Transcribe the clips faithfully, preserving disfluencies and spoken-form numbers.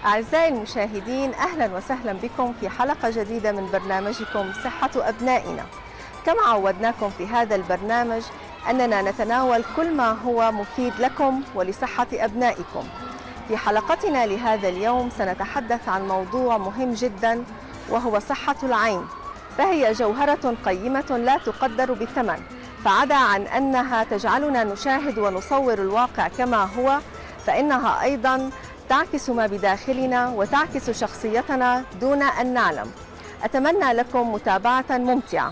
أعزائي المشاهدين، أهلا وسهلا بكم في حلقة جديدة من برنامجكم صحة أبنائنا. كما عودناكم في هذا البرنامج أننا نتناول كل ما هو مفيد لكم ولصحة أبنائكم. في حلقتنا لهذا اليوم سنتحدث عن موضوع مهم جدا وهو صحة العين، فهي جوهرة قيمة لا تقدر بالثمن، فعدا عن أنها تجعلنا نشاهد ونصور الواقع كما هو، فإنها أيضا تعكس ما بداخلنا وتعكس شخصيتنا دون أن نعلم. أتمنى لكم متابعة ممتعة.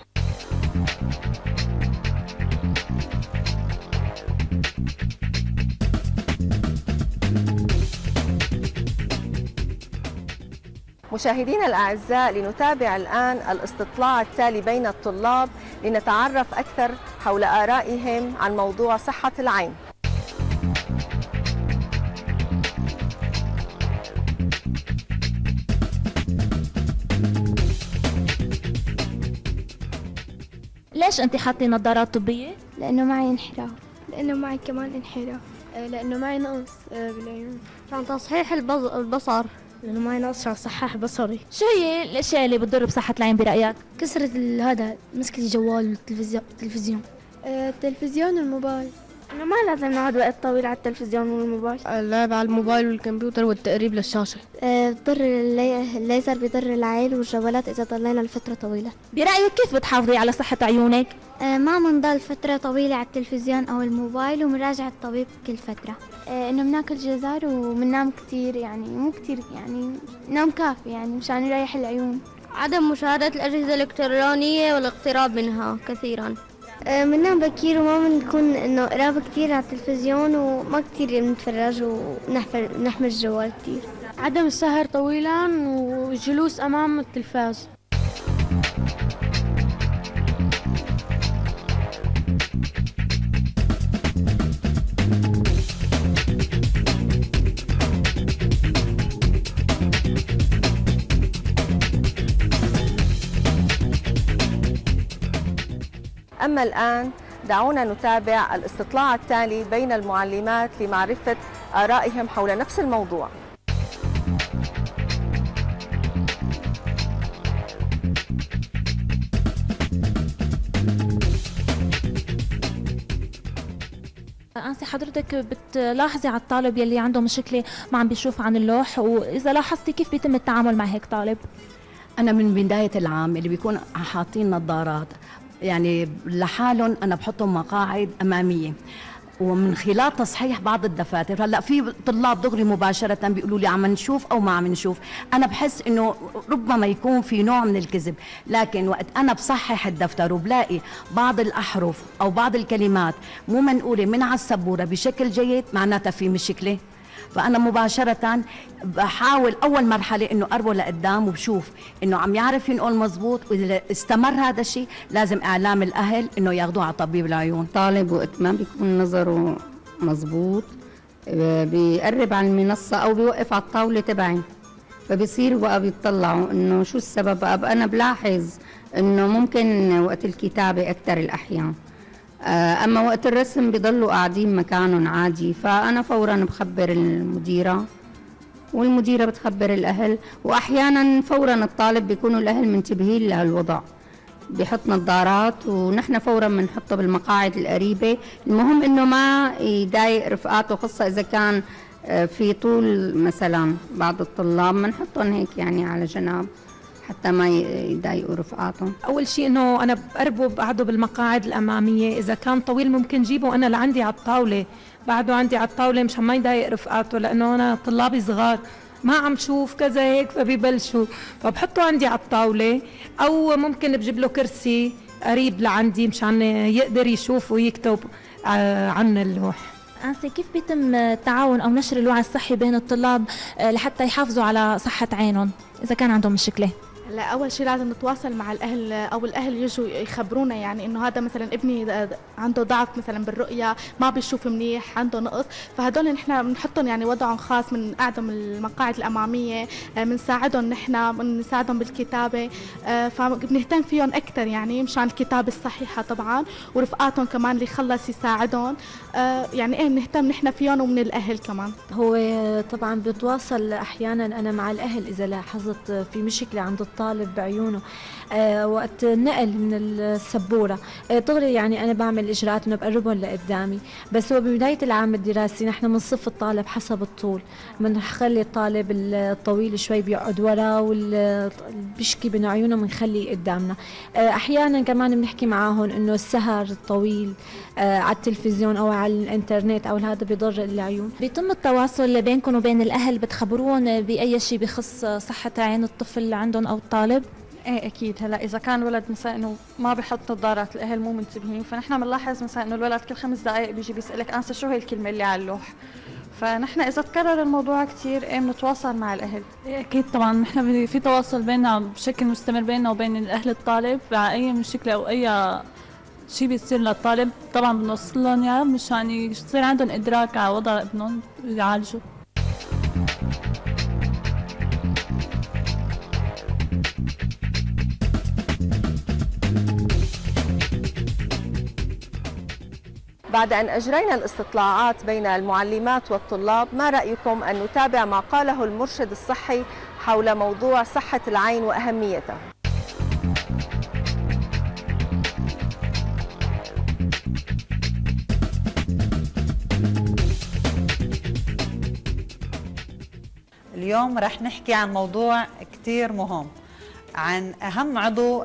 مشاهدينا الأعزاء، لنتابع الآن الاستطلاع التالي بين الطلاب لنتعرف أكثر حول آرائهم عن موضوع صحة العين. ليش أنت حاطة نظارات طبية؟ لأنه معي انحراف. لأنه معي كمان انحراف. لأنه معي نقص بالعيون. عشان تصحيح البصر. لأنه معي نقص عشان صحح بصري. شو هي الأشياء اللي بتضر بصحة العين برأيك؟ كسرة هذا مسكة الجوال والتلفزيون. التلفزيون التلفزيون والموبايل. إنه ما لازم نقعد وقت طويل على التلفزيون والموبايل. اللعب على الموبايل والكمبيوتر والتقريب للشاشة. بضر الليزر بضر العين والجوالات إذا ضلينا لفترة طويلة. برأيك كيف بتحافظي على صحة عيونك؟ ما منضل فترة طويلة على التلفزيون أو الموبايل، ومراجعة الطبيب كل فترة. إنه بناكل جزر وبننام كتير، يعني مو كتير، يعني نوم كافي يعني مشان يريح العيون. عدم مشاهدة الأجهزة الإلكترونية والاقتراب منها كثيرا. بننام بكير وما بنكون إنه قرابة كتير على التلفزيون، وما كتير بنتفرج ونحمل الجوال كتير. عدم السهر طويلا والجلوس أمام التلفاز. أما الآن دعونا نتابع الاستطلاع التالي بين المعلمات لمعرفة آرائهم حول نفس الموضوع. أنسي حضرتك بتلاحظي على الطالب يلي عنده مشكلة ما عم بيشوف عن اللوح، وإذا لاحظتي كيف بيتم التعامل مع هيك طالب؟ أنا من بداية العام اللي بيكون حاطين نظارات يعني لحالهم أنا بحطهم مقاعد أمامية، ومن خلال تصحيح بعض الدفاتر هلا في طلاب دغري مباشرة بيقولوا لي عم نشوف أو ما عم نشوف. أنا بحس إنه ربما يكون في نوع من الكذب، لكن وقت أنا بصحح الدفتر وبلاقي بعض الأحرف أو بعض الكلمات مو منقولة من على السبورة بشكل جيد، معناتها في مشكلة. فأنا مباشرة بحاول أول مرحلة إنه أربو لقدام وبشوف إنه عم يعرف ينقل مزبوط، وإذا استمر هذا الشيء لازم إعلام الأهل إنه ياخذوه على طبيب العيون. طالب وقت ما بيكون نظره مزبوط بيقرب على المنصة أو بيوقف على الطاولة تبعي، فبيصير بقى بيطلعوا إنه شو السبب. بقى أنا بلاحظ إنه ممكن وقت الكتابة أكثر الأحيان، أما وقت الرسم بيضلوا قاعدين مكانهم عادي. فأنا فورا بخبر المديرة والمديرة بتخبر الأهل، وأحيانا فورا الطالب بيكونوا الأهل منتبهين لهالوضع، بيحط نظارات ونحن فورا بنحطه بالمقاعد القريبة. المهم إنه ما يضايق رفقاته، خاصة إذا كان في طول مثلا بعض الطلاب بنحطهم هيك يعني على جنب حتى ما يضايقوا رفقاتهم. اول شيء انه انا بقربه بقعده بالمقاعد الاماميه، اذا كان طويل ممكن جيبه انا لعندي على الطاوله، بعده عندي على الطاوله مشان ما يضايق رفقاته، لانه انا طلابي صغار ما عم شوف كذا هيك فبيبلشوا، فبحطه عندي على الطاوله، او ممكن بجيب له كرسي قريب لعندي مشان يقدر يشوف ويكتب عن اللوح. أنسي كيف بيتم التعاون أو نشر الوعي الصحي بين الطلاب لحتى يحافظوا على صحة عينهم إذا كان عندهم مشكلة؟ لا، اول شيء لازم نتواصل مع الاهل او الاهل يجوا يخبرونا يعني انه هذا مثلا ابني عنده ضعف مثلا بالرؤيه، ما بيشوف منيح، عنده نقص، فهدول نحن بنحطهم يعني وضعهم خاص، من قعدهم المقاعد الاماميه، بنساعدهم نحن، بنساعدهم بالكتابه، فبنهتم فيهم اكثر يعني مشان الكتابه الصحيحه طبعا، ورفقاتهم كمان اللي خلص يساعدهم، يعني ايه بنهتم نحن فيهم ومن الاهل كمان. هو طبعا بتواصل احيانا انا مع الاهل اذا لاحظت في مشكله عند الطالب بعيونه آه وقت النقل من السبوره، آه دغري يعني انا بعمل اجراءات انه بقربهم لقدامي، بس هو ببدايه العام الدراسي نحن بنصف الطالب حسب الطول، بنخلي الطالب الطويل شوي بيقعد ورا واللي بيشكي من عيونه بنخليه قدامنا. آه احيانا كمان بنحكي معاهم انه السهر الطويل آه على التلفزيون او على الانترنت او هذا بيضر العيون. بيتم التواصل بينكم وبين الاهل، بتخبرون باي شيء بخص صحه عين الطفل اللي عندهم او الطالب؟ ايه اكيد. هلا اذا كان ولد مثلا انه ما بحط نظارات، الاهل مو منتبهين، فنحن بنلاحظ مثلا انه الولد كل خمس دقائق بيجي بيسالك انسه شو هي الكلمه اللي على اللوح، فنحن اذا تكرر الموضوع كثير ايه بنتواصل مع الاهل. اكيد طبعا نحن في تواصل بيننا بشكل مستمر بيننا وبين الاهل الطالب على اي مشكله او اي شيء بيصير للطالب، طبعا بنوصل لهم اياه مشان يصير عندهم ادراك على وضع ابنهم ويعالجوا. بعد أن أجرينا الاستطلاعات بين المعلمات والطلاب، ما رأيكم أن نتابع ما قاله المرشد الصحي حول موضوع صحة العين وأهميته؟ اليوم رح نحكي عن موضوع كتير مهم، عن أهم عضو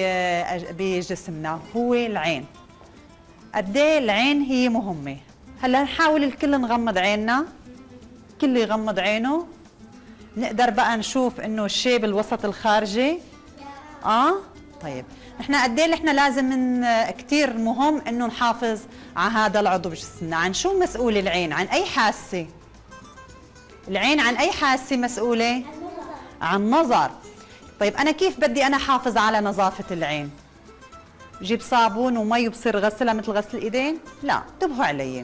بجسمنا هو العين. قد ايه العين هي مهمة. هلا نحاول الكل نغمض عيننا، كل يغمض عينه، نقدر بقى نشوف انه الشيء بالوسط الخارجي. اه طيب نحن قد ايه نحن لازم من كثير مهم انه نحافظ على هذا العضو بجسمنا. عن شو مسؤول العين؟ عن اي حاسة؟ العين عن اي حاسة مسؤولة؟ عن النظر. طيب انا كيف بدي انا احافظ على نظافة العين؟ جيب صابون ومي وبصير غسلها مثل غسل الايدين؟ لا، انتبهوا علي.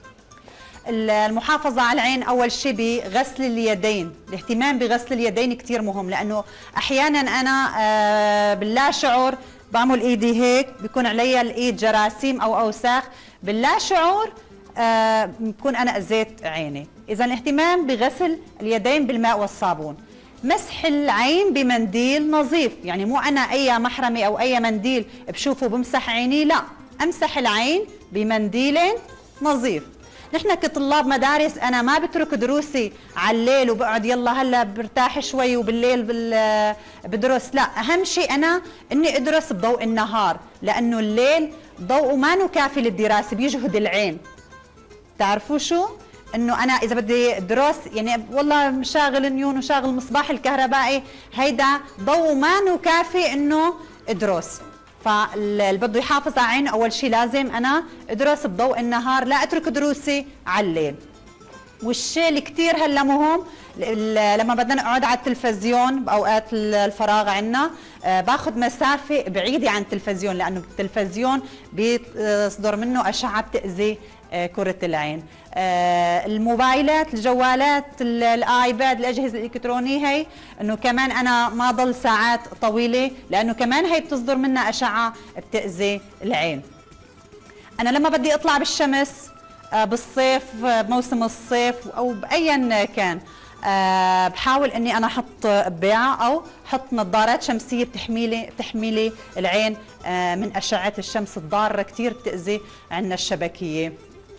المحافظة على العين أول شيء بغسل اليدين، الاهتمام بغسل اليدين كتير مهم، لأنه أحيانا أنا باللا شعور بعمل إيدي هيك، بيكون علي الإيد جراثيم أو أوساخ، باللا شعور بكون أنا أذيت عيني. إذا الاهتمام بغسل اليدين بالماء والصابون. مسح العين بمنديل نظيف، يعني مو أنا أي محرمة أو أي منديل بشوفه بمسح عيني، لا، أمسح العين بمنديل نظيف. نحن كطلاب مدارس أنا ما بترك دروسي على الليل وبقعد يلا هلا برتاح شوي وبالليل بدرس، لا، أهم شيء أنا إني أدرس بضوء النهار، لأنه الليل ضوءه ما كافي للدراسة، بيجهد العين. تعرفوا شو؟ انه انا اذا بدي ادرس يعني والله مشاغل نيون وشاغل المصباح الكهربائي، هيدا ضوء ما كافي انه ادرس. فاللي بده يحافظ على عينه اول شيء لازم انا ادرس بضوء النهار، لا اترك دروسي على الليل. والشيء اللي كثير هلا مهم لما بدنا نقعد على التلفزيون باوقات الفراغ عندنا، باخذ مسافه بعيده عن التلفزيون، لانه التلفزيون بيصدر منه اشعه بتاذي كرة العين. الموبايلات، الجوالات، الايباد، الاجهزه الالكترونيه، هي انه كمان انا ما ضل ساعات طويله، لانه كمان هي بتصدر منها اشعه بتاذي العين. انا لما بدي اطلع بالشمس بالصيف، بموسم الصيف او بايا كان، أه بحاول اني انا احط قبعه او احط نظارات شمسيه بتحميلي بتحميلي العين أه من اشعه الشمس الضاره كثير بتاذي عندنا الشبكيه.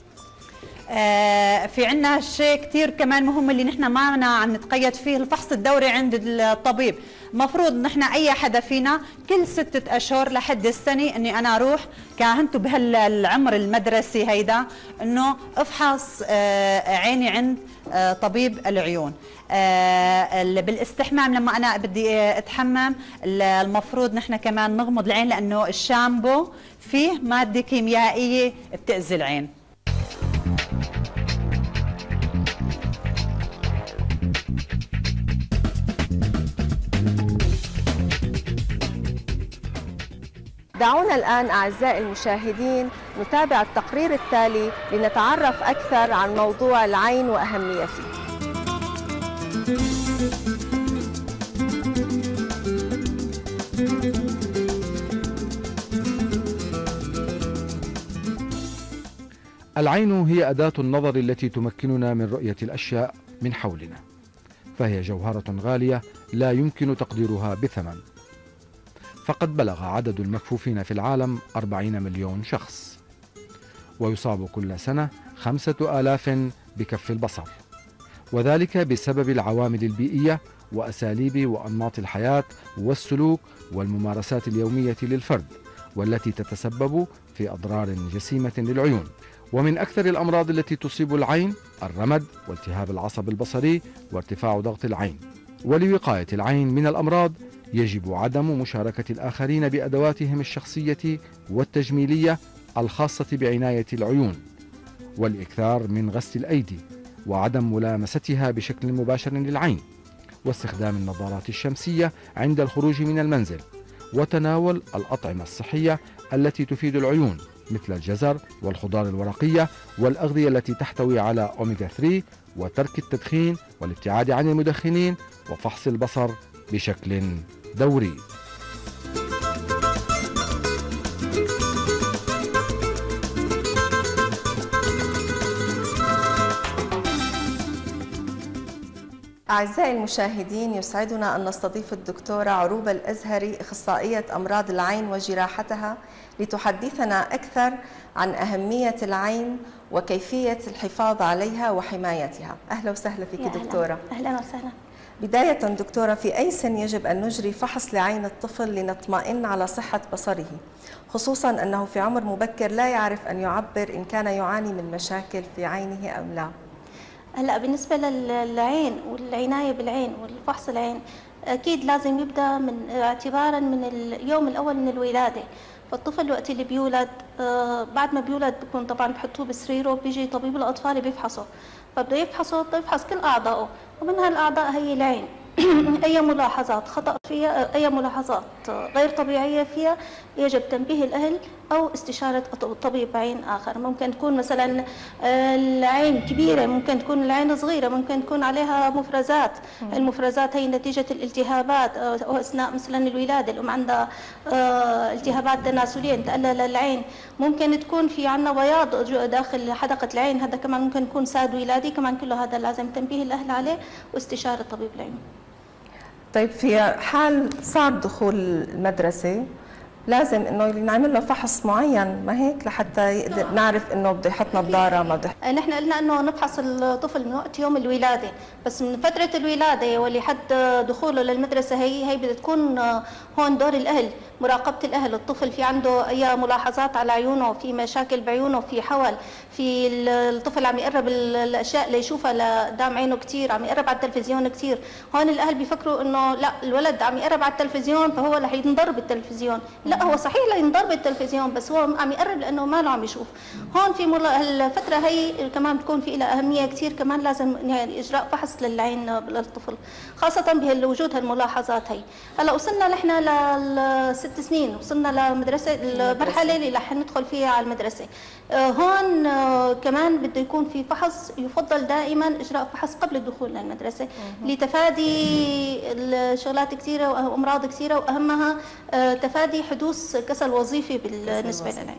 آه في عنا شيء كثير كمان مهم اللي نحن ما عم نتقيد فيه، الفحص الدوري عند الطبيب. المفروض نحن اي حدا فينا كل ستة اشهر لحد السنه اني انا اروح كاهنته بهالعمر المدرسي هيدا، انه افحص آه عيني عند آه طبيب العيون. آه بالاستحمام لما انا بدي اتحمم المفروض نحن كمان نغمض العين، لانه الشامبو فيه ماده كيميائيه بتاذي العين. دعونا الآن أعزائي المشاهدين نتابع التقرير التالي لنتعرف أكثر عن موضوع العين وأهميته. العين هي أداة النظر التي تمكننا من رؤية الأشياء من حولنا، فهي جوهرة غالية لا يمكن تقديرها بثمن. فقد بلغ عدد المكفوفين في العالم أربعين مليون شخص، ويصاب كل سنة خمسة آلاف بكف البصر، وذلك بسبب العوامل البيئية وأساليب وأنماط الحياة والسلوك والممارسات اليومية للفرد، والتي تتسبب في أضرار جسيمة للعيون. ومن أكثر الأمراض التي تصيب العين الرمد والتهاب العصب البصري وارتفاع ضغط العين. ولوقاية العين من الأمراض يجب عدم مشاركة الآخرين بأدواتهم الشخصية والتجميلية الخاصة بعناية العيون، والإكثار من غسل الأيدي وعدم ملامستها بشكل مباشر للعين، واستخدام النظارات الشمسية عند الخروج من المنزل، وتناول الأطعمة الصحية التي تفيد العيون مثل الجزر والخضار الورقية والأغذية التي تحتوي على أوميغا ثلاثة، وترك التدخين والابتعاد عن المدخنين، وفحص البصر بشكل دوري. أعزائي المشاهدين، يسعدنا أن نستضيف الدكتورة عروبة الأزهري، أخصائية أمراض العين وجراحتها، لتحدثنا أكثر عن أهمية العين وكيفية الحفاظ عليها وحمايتها. أهلا وسهلا فيك دكتورة. أهلا وسهلا. بداية دكتورة، في أي سن يجب أن نجري فحص لعين الطفل لنطمئن على صحة بصره، خصوصا أنه في عمر مبكر لا يعرف أن يعبر إن كان يعاني من مشاكل في عينه أم لا؟ هلا بالنسبة للعين والعناية بالعين والفحص العين، أكيد لازم يبدأ من اعتبارا من اليوم الأول من الولادة. فالطفل وقت اللي بيولد آه بعد ما بيولد بيكون طبعا بحطوه بسريره، بيجي طبيب الأطفال بيفحصه، فبده يفحصه يفحص كل أعضائه، ومن هالأعضاء هي العين. أي ملاحظات خطأ فيها، أي ملاحظات غير طبيعية فيها، يجب تنبيه الأهل أو استشارة طبيب عين آخر. ممكن تكون مثلا العين كبيرة، ممكن تكون العين صغيرة، ممكن تكون عليها مفرزات. المفرزات هي نتيجة الالتهابات أو أثناء مثلا الولادة، الأم عندها التهابات تناسلية تقلل العين. ممكن تكون في عندنا بياض داخل حدقة العين، هذا كمان ممكن يكون ساد ولادي، كمان كله هذا لازم تنبيه الأهل عليه واستشارة طبيب العين. طيب في حال صعب دخول المدرسة لازم انه نعمل له فحص معين، ما هيك، لحتى يقدر نعرف انه بده يحط نظاره ما بده. نحن قلنا انه نفحص الطفل من وقت يوم الولاده، بس من فتره الولاده ولحد دخوله للمدرسه هي هي بدها تكون هون دور الاهل، مراقبه الاهل. الطفل في عنده اي ملاحظات على عيونه، في مشاكل بعيونه، في حول، في الطفل عم يقرب الاشياء اللي يشوفها لقدام عينه كثير، عم يقرب على التلفزيون كثير. هون الاهل بيفكروا انه لا الولد عم يقرب على التلفزيون فهو رح ينضر بالتلفزيون. لا، هو صحيح لينضر بالتلفزيون بس هو عم يقرب لانه ما له عم يشوف. هون في الفتره هي كمان بتكون في لها اهميه كثير، كمان لازم يعني اجراء فحص للعين للطفل، خاصه بوجود هالملاحظات هي. هلا وصلنا نحن للست سنين، وصلنا لمدرسه المرحله اللي رح ندخل فيها على المدرسه. هون كمان بده يكون في فحص، يفضل دائما اجراء فحص قبل الدخول للمدرسه لتفادي الشغلات كثيره وامراض كثيره، واهمها تفادي حدوث كسل وظيفي بالنسبه للعين.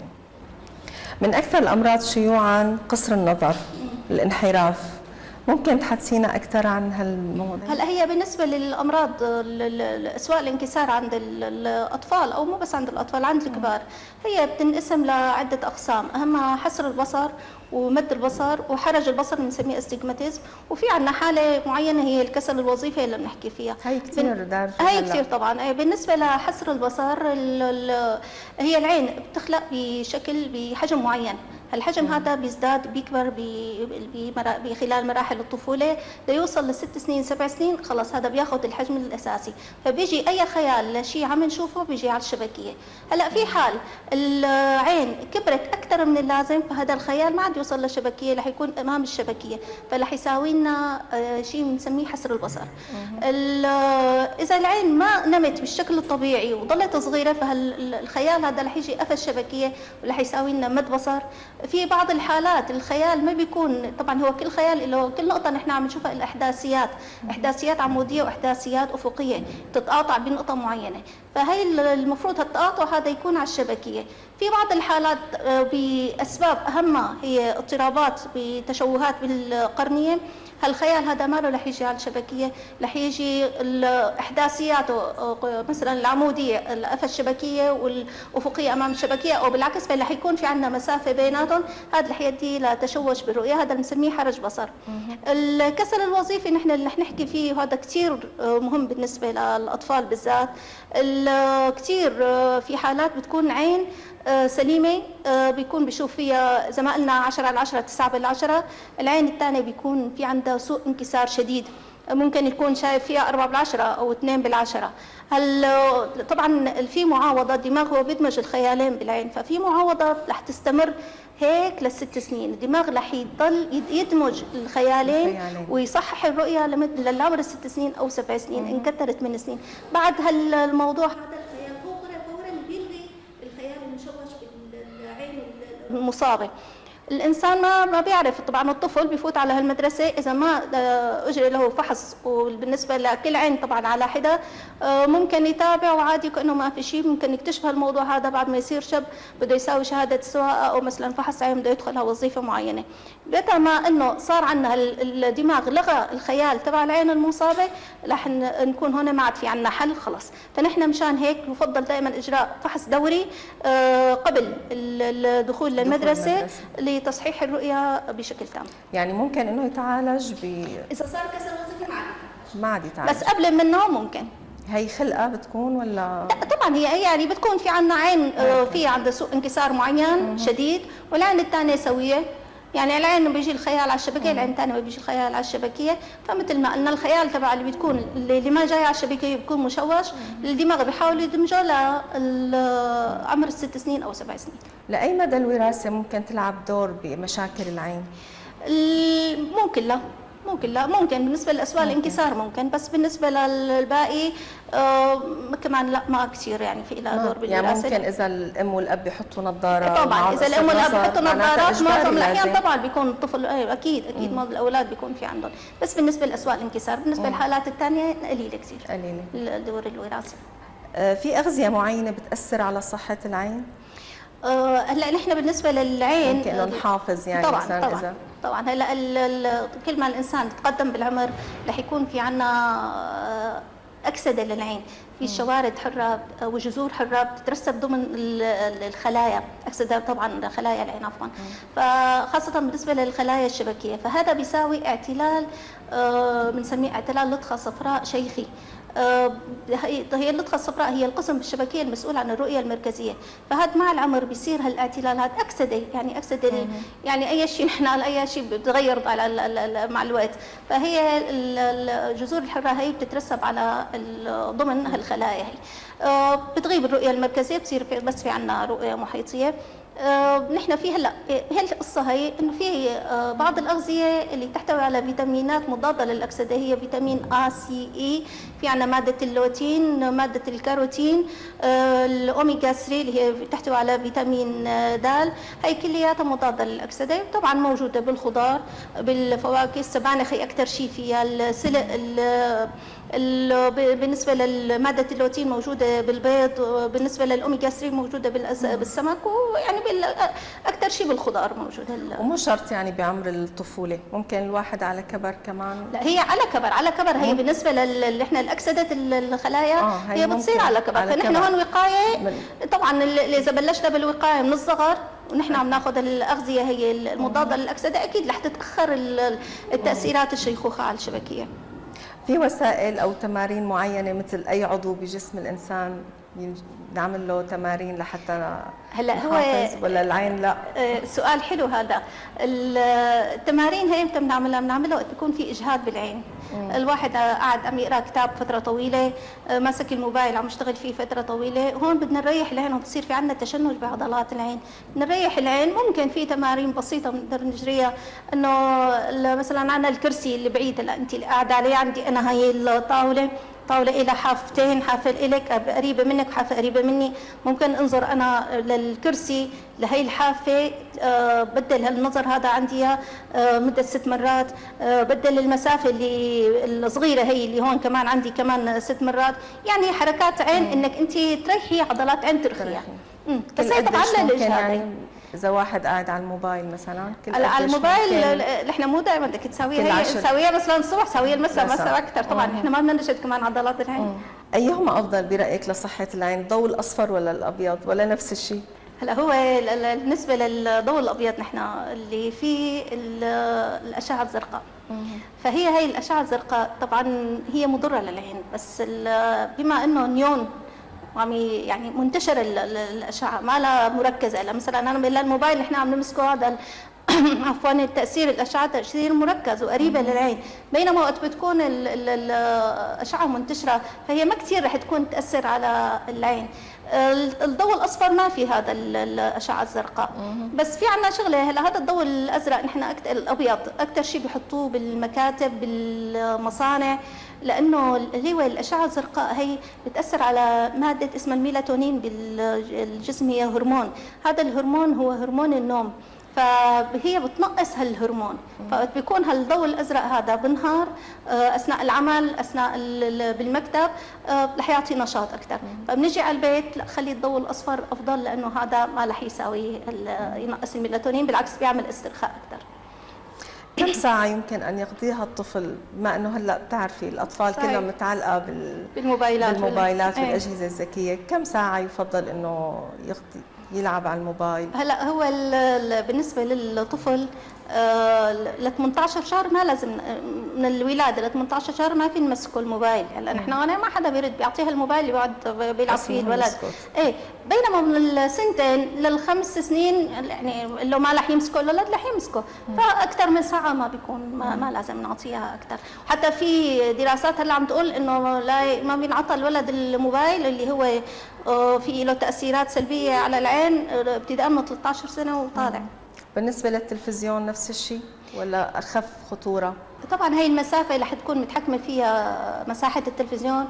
من اكثر الامراض شيوعا قصر النظر، الانحراف، ممكن تحدثينا اكثر عن هالموضوع؟ هلا هي بالنسبه للامراض اسواء الانكسار عند الاطفال او مو بس عند الاطفال، عند الكبار، هي بتنقسم لعده اقسام، اهمها حسر البصر ومد البصر وحرج البصر بنسميه استجماتيزم، وفي عندنا حاله معينه هي الكسل الوظيفي اللي بنحكي فيها. هي كثير دارجه. هي كثير طبعا. بالنسبه لحسر البصر، هي العين بتخلق بشكل بحجم معين، هالحجم هذا بيزداد بيكبر بخلال مراحل الطفوله ليوصل لست سنين سبع سنين، خلص هذا بياخذ الحجم الاساسي، فبيجي اي خيال لشيء عم نشوفه بيجي على الشبكيه. هلا في حال العين كبرت اكثر من اللازم فهذا الخيال ما عاد يوصل للشبكيه، رح يكون امام الشبكيه، فرح يساوي لنا شيء بنسميه حسر البصر. اذا العين ما نمت بالشكل الطبيعي وظلت صغيره فالخيال هذا رح يجي قفا الشبكيه ورح يساوي لنا مد بصر. في بعض الحالات الخيال ما بيكون، طبعا هو كل خيال له كل نقطه نحن عم نشوفها الاحداثيات، احداثيات عموديه واحداثيات افقيه تتقاطع بنقطه معينه، فهي المفروض هالتقاطع هذا يكون على الشبكيه. في بعض الحالات باسباب اهمها هي اضطرابات بتشوهات بالقرنيه، هالخيال هذا ما له رح يجي على الشبكيه، رح يجي احداثياته مثلا العموديه قفا الشبكيه والافقيه امام الشبكيه، او بالعكس فرح يكون في عندنا مسافه بيناتهم، هذا رح يؤدي لتشوش بالرؤيه، هذا بنسميه حرج بصر. الكسل الوظيفي نحن اللي رح نحكي فيه وهذا كثير مهم بالنسبه للاطفال بالذات. كثير في حالات بتكون عين سليمه بيكون بيشوف فيها زي ما قلنا عشرة على عشرة تسعة بالعشرة، العين الثانيه بيكون في عندها سوء انكسار شديد، ممكن يكون شايف فيها أربعة بالعشرة أو اثنين بالعشرة. هل طبعا في معاوضة، الدماغ هو بيدمج الخيالين بالعين، ففي معاوضة رح تستمر هيك لست سنين، الدماغ رح يضل يدمج الخيالين ويصحح الرؤية للعمر الست سنين أو سبع سنين إن كثرت من سنين. بعد هالموضوع هذا الخيال فورا فورا بيلغي الخيال المشوش بالعين المصابة. الانسان ما ما بيعرف، طبعا الطفل بفوت على هالمدرسه اذا ما اجري له فحص، وبالنسبه لكل عين طبعا على حده ممكن يتابع وعادي كانه ما في شيء، ممكن يكتشف هالموضوع هذا بعد ما يصير شاب بده يساوي شهاده سواقه او مثلا فحص عين بده يدخل على وظيفه معينه. متى ما انه صار عندنا الدماغ لغى الخيال تبع العين المصابه رح نكون هون ما عاد في عندنا حل خلص. فنحن مشان هيك يفضل دائما اجراء فحص دوري قبل الدخول للمدرسه لتصحيح الرؤيه بشكل تام. يعني ممكن انه يتعالج ب اذا صار كسر وظيفي ما عاد ما عاد يتعالج، بس قبل منه ممكن. هي خلقه بتكون ولا؟ لا طبعا هي يعني بتكون في عندنا عين في عندها سوء انكسار معين شديد، والعين الثانيه سويه، يعني العين بيجي الخيال على الشبكيه، العين الثانيه ما بيجي الخيال على الشبكيه، فمثل ما قلنا الخيال تبع اللي بتكون اللي ما جاي على الشبكيه بيكون مشوش، الدماغ بيحاول يدمجه لعمر الست سنين او سبع سنين. لاي مدى الوراثه ممكن تلعب دور بمشاكل العين؟ ممكن لا ممكن لا ممكن بالنسبه لاسباب الانكسار ممكن، بس بالنسبه للباقي آه كمان لا ما كثير يعني في لها دور بالوراثه. يعني ممكن اذا الام والاب بيحطوا نظاره، طبعا اذا الام والاب بيحطوا نظارات معظم الاحيان طبعا بيكون الطفل اكيد اكيد معظم الاولاد بيكون في عندهم، بس بالنسبه لاسباب الانكسار بالنسبه للحالات الثانيه قليله كثير قليله دور الوراثه. آه في اغذيه معينه بتاثر على صحه العين؟ هلا نحن بالنسبه للعين ممكن انه نحافظ يعني طبعا مثلا طبعا اذا طبعا هلا كل ما الانسان تقدم بالعمر رح يكون في عندنا اكسده للعين، في شوارد حره وجذور حره بتترسب ضمن الخلايا، اكسده طبعا خلايا العين عفوا، فخاصه بالنسبه للخلايا الشبكيه، فهذا بيساوي اعتلال بنسميه اعتلال لطخه صفراء شيخي. هي اللطخه الصفراء هي القسم بالشبكيه المسؤول عن الرؤيه المركزيه، فهذا مع العمر بيصير هالاعتلال هذا اكسده، يعني اكسده يعني اي شيء نحن على اي شيء بتغير مع الوقت، فهي الجذور الحره هي بتترسب على ضمن هالخلايا هي، بتغيب الرؤيه المركزيه بتصير بس في عندنا رؤيه محيطيه. آه نحن في هلا هي القصه هي انه في آه بعض الاغذيه اللي تحتوي على فيتامينات مضاده للاكسده، هي فيتامين A C E، في عندنا ماده اللوتين، ماده الكاروتين، آه الاوميجا ثلاثة اللي هي تحتوي على فيتامين د، هي كلياتها مضاده للاكسده، طبعا موجوده بالخضار بالفواكه، السبانخ هي اكثر شيء فيها، السلق بالنسبه لماده اللوتين موجوده بالبيض، بالنسبه للاوميجا ثلاثة موجوده بالسمك، ويعني اكثر شيء بالخضار موجود. ومو شرط يعني بعمر الطفوله، ممكن الواحد على كبر كمان؟ لا هي على كبر على كبر هي بالنسبه لل احنا الاكسده الخلايا آه هي, هي بتصير على كبر، فنحن هون وقايه من... طبعا اذا بلشنا بالوقايه من الصغر ونحن عم ناخذ الاغذيه هي المضاده للاكسده اكيد رح تتاخر التاثيرات الشيخوخه على الشبكيه. في وسائل او تمارين معينه مثل اي عضو بجسم الانسان نعمل له تمارين لحتى هلا هو ولا العين لا؟ سؤال حلو هذا. التمارين هي متى بنعملها؟ بنعملها وقت بيكون في اجهاد بالعين. مم. الواحد قاعد عم يقرا كتاب فتره طويله، ماسك الموبايل عم يشتغل فيه فتره طويله، هون بدنا نريح العين وبصير في عندنا تشنج بعضلات العين. نريح العين، ممكن في تمارين بسيطه بنقدر نجريها، انه مثلا عندنا الكرسي اللي بعيد هلا انت اللي قاعده عليه، عندي انا هي الطاوله طاولة إلى حافتين، حافة إلك قريبة منك وحافة قريبة مني، ممكن انظر أنا للكرسي لهي الحافة، أه بدل هالنظر هذا عندي أه مدة ست مرات، أه بدل المسافة اللي الصغيرة هي اللي هون كمان عندي كمان ست مرات، يعني حركات عين مم. إنك أنت تريحي عضلات عين ترخيها. بس هي طبعا للإجهاد. يعني إذا واحد قاعد على الموبايل مثلا، على الموبايل نحن مو دائما بدك تساويها، هي تساويها مثلا الصبح، ساويها المساء، مساء اكثر طبعا. نحن ما بدنا نشد كمان عضلات العين. مم. ايهما افضل برايك لصحه العين، الضوء الاصفر ولا الابيض ولا نفس الشيء؟ هلا هو بالنسبه للضوء الابيض نحن اللي فيه الاشعه الزرقاء، فهي هي الاشعه الزرقاء طبعا هي مضره للعين، بس بما انه نيون وعم يعني منتشر الاشعه ما لها مركزه. هلا مثلا انا الموبايل نحن عم نمسكه هذا عفوا التاثير الاشعه تاثير مركز وقريبه للعين، بينما وقت بتكون الاشعه منتشره فهي ما كثير رح تكون تاثر على العين. الضوء الاصفر ما في هذا الاشعه الزرقاء، بس في عندنا شغله. هلا هذا الضوء الازرق نحن الابيض اكثر شيء بحطوه بالمكاتب بالمصانع، لانه اللي هو الاشعه الزرقاء هي بتاثر على ماده اسمها الميلاتونين بالجسم، هي هرمون، هذا الهرمون هو هرمون النوم، فهي بتنقص هالهرمون، فبيكون هالضوء الازرق هذا بالنهار اثناء العمل اثناء بالمكتب رح يعطي نشاط اكثر، فبنجي على البيت لا خلي الضوء الاصفر افضل، لانه هذا ما رح يساوي ينقص الميلاتونين، بالعكس بيعمل استرخاء اكثر. كم ساعة يمكن أن يقضيها الطفل، بما أنه هلا بتعرفي الأطفال كلها متعلقة بال... بالموبايلات بالموبايلات والأجهزة الذكية، كم ساعة يفضل أنه يقضي يلعب على الموبايل؟ هلا هو بالنسبة للطفل آه ل ثمانية عشر شهر ما لازم، من الولاده ل ثمانية عشر شهر ما في نمسكه الموبايل. هلا نحن انا ما حدا بيرد بيعطيها الموبايل يقعد بيلعب فيه الولد، ايه بينما من السنتين للخمس سنين يعني لو ما رح يمسكه الولد رح يمسكه، فاكثر من ساعه ما بيكون ما, ما لازم نعطيها اكثر. حتى في دراسات هلا عم تقول انه لا ما بينعطى الولد الموبايل اللي هو في له تاثيرات سلبيه على العين ابتداء من ثلاثة عشر سنه وطالع. بالنسبة للتلفزيون نفس الشيء ولا أخف خطورة؟ طبعا هي المسافة اللي حتكون متحكمة فيها مساحة التلفزيون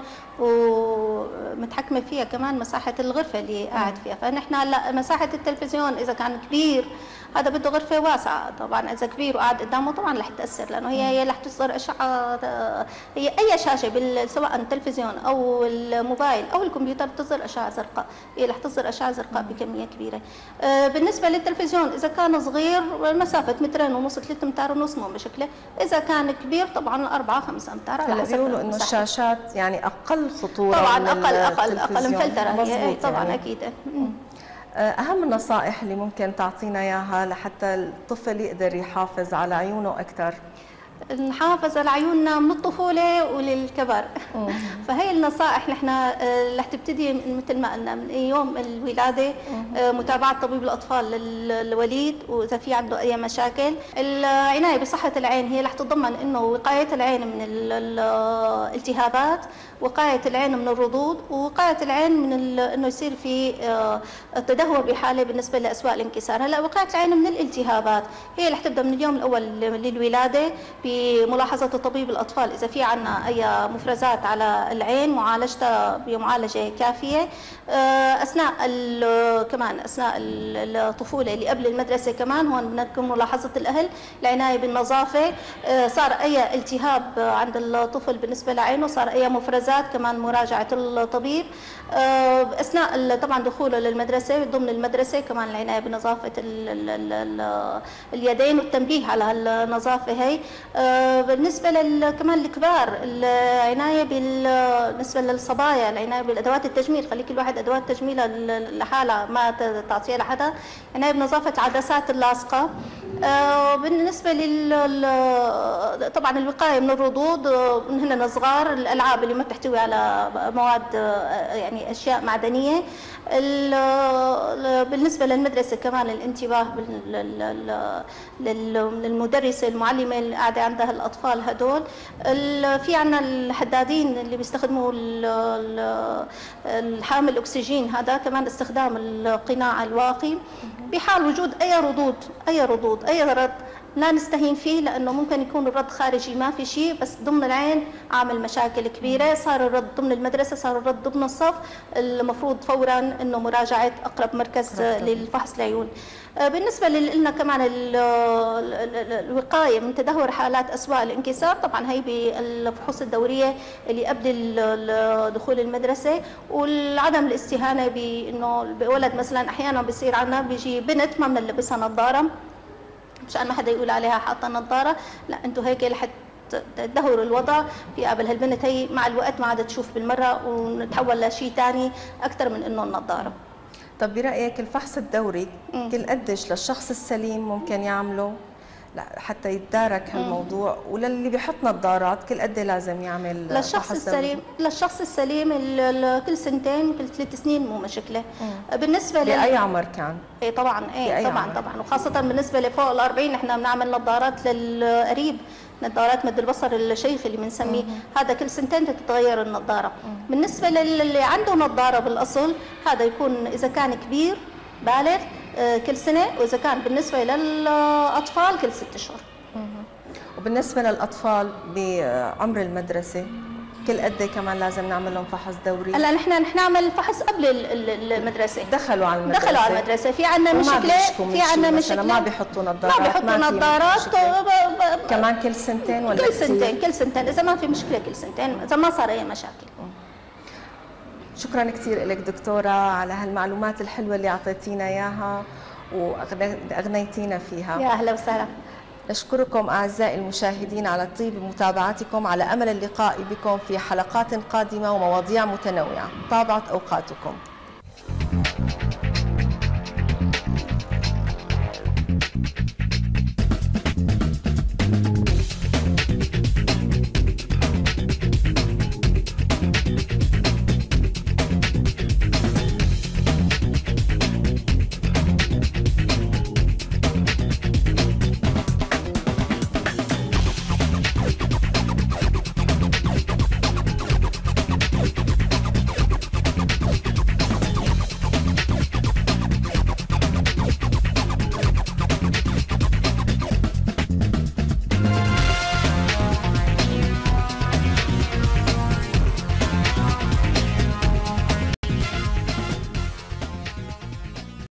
ومتحكمة فيها كمان مساحة الغرفة اللي قاعد فيها، فنحن هلا مساحة التلفزيون إذا كان كبير هذا بده غرفة واسعة، طبعا إذا كبير وقاعد قدامه طبعا رح تأثر، لأنه هي هي رح تصدر أشعة، هي أي شاشة سواء التلفزيون أو الموبايل أو الكمبيوتر بتصدر أشعة زرقاء، هي رح تصدر أشعة زرقاء بكمية كبيرة. بالنسبة للتلفزيون إذا كان صغير مسافة مترين ونص ثلاث أمتار ونص مو مشكلة، إذا كان كبير طبعا أربعة خمسة أمتار. هلا بيقولوا إنه الشاشات يعني أقل خطورة طبعا من أقل أقل أقل مفلترة هي طبعا يعني. أكيد. أهم النصائح اللي ممكن تعطينا إياها لحتى الطفل يقدر يحافظ على عيونه أكثر؟ نحافظ على عيوننا من الطفولة وللكبر. فهي النصائح نحن رح تبتدي مثل ما قلنا من يوم الولادة، متابعة طبيب الأطفال للوليد وإذا في عنده أي مشاكل. العناية بصحة العين هي رح تتضمن إنه وقاية العين من الالتهابات، وقاية العين من الرضوض، ووقاية العين من إنه يصير في تدهور بحالة بالنسبة لأسواق الانكسار. هلا وقاية العين من الالتهابات هي رح تبدأ من اليوم الأول للولادة بملاحظة طبيب الأطفال إذا في عنا أي مفرزات على العين معالجتها بمعالجة كافية. أثناء كمان أثناء الطفولة اللي قبل المدرسة كمان هون بدنا ملاحظة الأهل، العناية بالنظافة، صار أي التهاب عند الطفل بالنسبة لعينه، صار أي مفرزات كمان مراجعة الطبيب. أثناء طبعا دخوله للمدرسة ضمن المدرسة كمان العناية بنظافة اليدين والتنبيه على النظافة هي. بالنسبة كمان الكبار العناية بالنسبه للصبايا العنايه بالادوات التجميل، خلي كل واحد ادوات تجميلها لحالها ما تعطيها لحدا. عنايه بنظافه العدسات اللاصقه. آه بالنسبه لل طبعا الوقايه من الردود من هن صغار، الالعاب اللي ما بتحتوي على مواد يعني اشياء معدنيه. بالنسبه للمدرسه كمان الانتباه للمدرسه المعلمه اللي قاعده عندها الاطفال هدول. في عندنا الحدادين اللي بيستخدموا الحامل الاكسجين، هذا كمان استخدام القناع الواقي. بحال وجود اي ردود اي ردود اي رد لا نستهين فيه، لانه ممكن يكون الرد خارجي ما في شيء بس ضمن العين عامل مشاكل كبيره. صار الرد ضمن المدرسه، صار الرد ضمن الصف، المفروض فورا انه مراجعه اقرب مركز للفحص العيون. بالنسبه لنا كمان الوقايه من تدهور حالات اسواء الانكسار، طبعا هي بالفحوص الدوريه اللي قبل دخول المدرسه، والعدم الاستهانه بانه ولد مثلا احيانا بيصير عندنا بيجي بنت ما بنلبسها نظاره مشان ما حدا يقول عليها حاطه نظاره، لا انتم هيك لحد تدهور الوضع في قبل هالبنت هي مع الوقت ما عادت تشوف بالمره ونتحول لشيء ثاني اكثر من انه النظاره. طب برايك الفحص الدوري كل قديش للشخص السليم ممكن يعمله لا حتى يتدارك هالموضوع، وللي بيحط نظارات كل قد لازم يعمل للشخص السليم؟ للشخص السليم كل سنتين كل ثلاث سنين مو مشكله. مم. بالنسبه لاي لل... عمر كان؟ اي طبعا اي طبعا عمر. طبعا وخاصه بالنسبه لفوق ال أربعين نحن بنعمل نظارات للقريب، نظارات مد البصر الشيخ اللي بنسميه، هذا كل سنتين تتغير النظاره. مم. بالنسبه للي عنده نظاره بالاصل هذا يكون اذا كان كبير بالغ كل سنة، وإذا كان بالنسبة للأطفال كل ست أشهر. وبالنسبة للأطفال بعمر المدرسة كل قد ايه كمان لازم نعمل لهم فحص دوري؟ هلا نحن نحن نعمل فحص قبل المدرسة. دخلوا على المدرسة دخلوا على المدرسة، في عندنا مشكلة في عندنا مشكلة ما بيحطوا نظارات ما بيحطوا نظارات كمان كل سنتين ولا كل سنتين كل سنتين إذا ما في مشكلة كل سنتين إذا ما صار أي مشاكل. شكرا كثير لك دكتورة على هالمعلومات الحلوة اللي أعطيتينا إياها وأغنيتينا فيها. يا أهلا وسهلا. نشكركم أعزائي المشاهدين على طيب متابعتكم، على أمل اللقاء بكم في حلقات قادمة ومواضيع متنوعة. طابت أوقاتكم.